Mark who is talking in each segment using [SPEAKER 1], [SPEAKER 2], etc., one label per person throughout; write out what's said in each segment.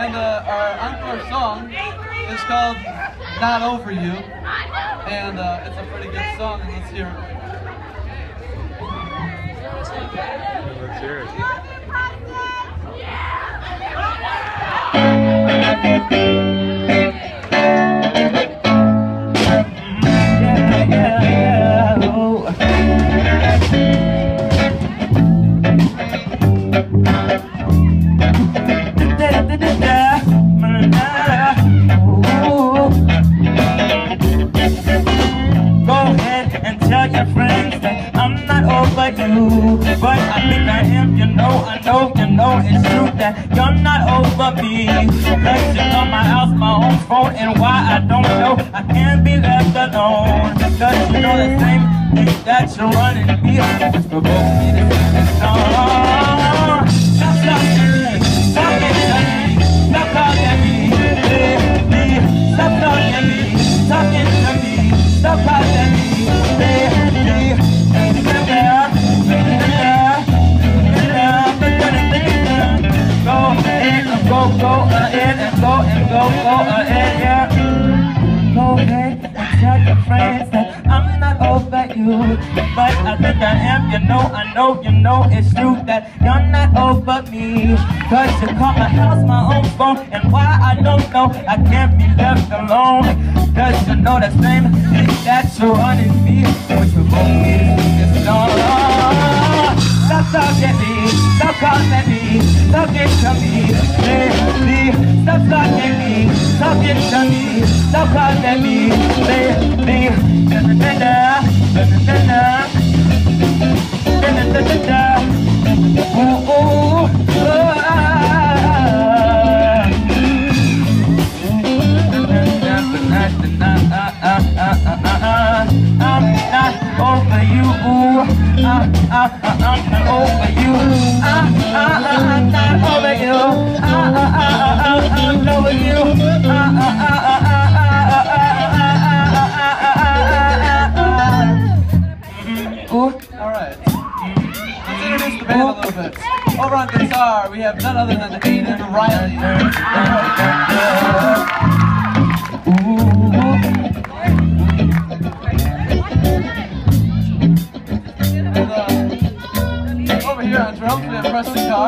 [SPEAKER 1] And our encore song is called Not Over You. And it's a pretty good song, and let's hear it.
[SPEAKER 2] Let's hear it.
[SPEAKER 3] But I think I am, you know it's true that you're not over me. Cause you know my house, my own phone, and why I don't know, I can't be left alone. Cause you know the same thing that you're running me, which provoke me to sing this song. Stop talking me, talking to me, stop calling me, baby. Stop talking me, talking to me, stop calling me, baby. Go ahead, yeah. Go ahead and tell your friends that I'm not over you. But I think I am, you know it's true that you're not over me. Cause you call my house, my own phone, and why I don't know, I can't be left alone. Cause you know the same thing that you're running me, which will both me to sing this song. Stop talking me, stop calling me, talking to me, baby. Stop talking me, talking to me, stop calling me, baby. Ooh, ooh, I'm not over you. I'm not over you. I'm not over you. I'm over you.
[SPEAKER 1] Alright. Let's introduce the band a little bit. Over on guitar, we have none other than Aiden Riley. And over here on drums, we have Preston Carr.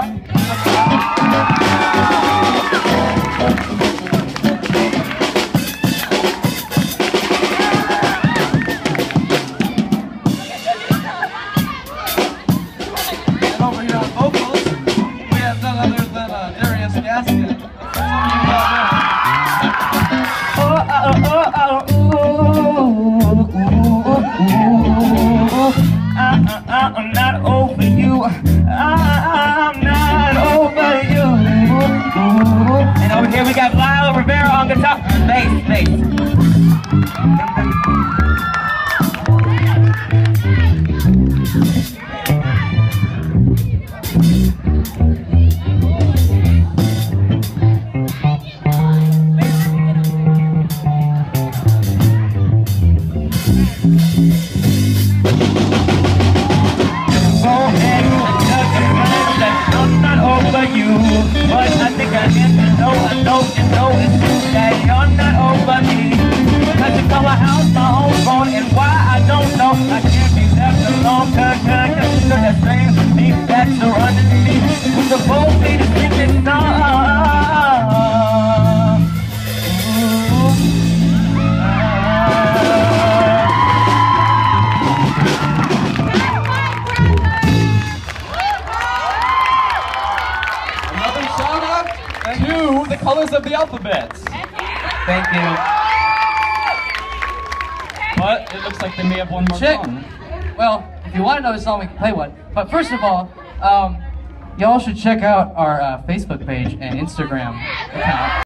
[SPEAKER 3] I'm not over you. I'm not over you. And over here we got Lyle Rivera on guitar. Bass. But I think I am, you know it's true that you're not over me. Cause you call my house, my own phone, and why I don't know, I can't be left alone. Cause you know the same thing that you're running me, we're supposed to sing this song.
[SPEAKER 2] To the colors of the alphabet.
[SPEAKER 3] Thank you.
[SPEAKER 2] But it looks like they may have one more song.
[SPEAKER 1] Well, if you want to know the song, we can play one. But first of all, y'all should check out our Facebook page and Instagram account.